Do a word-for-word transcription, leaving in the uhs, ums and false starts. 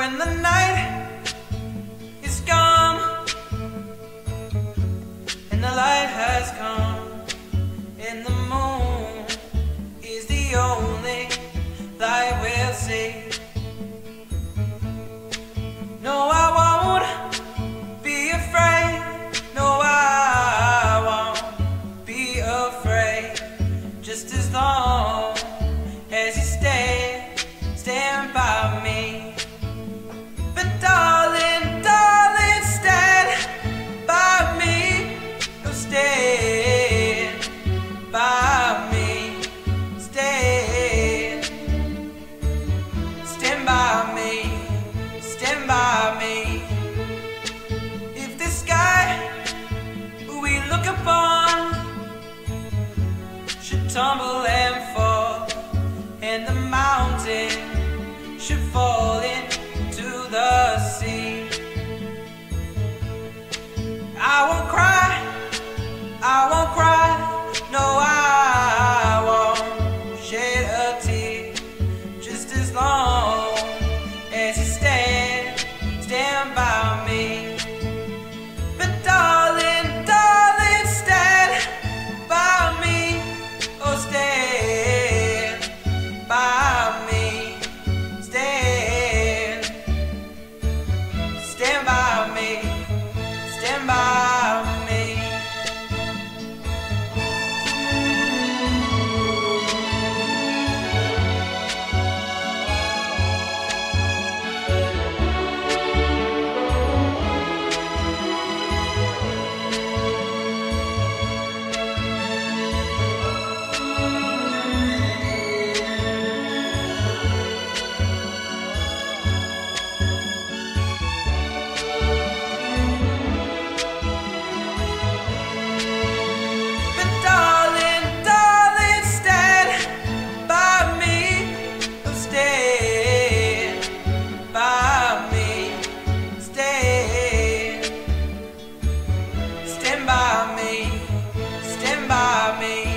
When the night is gone and the light has come, and the moon is the only light we'll see. No, I won't be afraid. No, I won't be afraid. Just as long as you stay, stand by me. But darling, darling, stand by me. Oh, stand by me. Stand, stand by me. Stand by me. If the sky we look upon should tumble and fall, and the mountain should fall into the sea, I won't cry, I won't cry, no, I won't shed a tear. Just as long as you stand, stand by me. But darling, darling, stand by me. Oh, stand by me. Stand, stand by me. Stand by me. Stand by me, stand by me.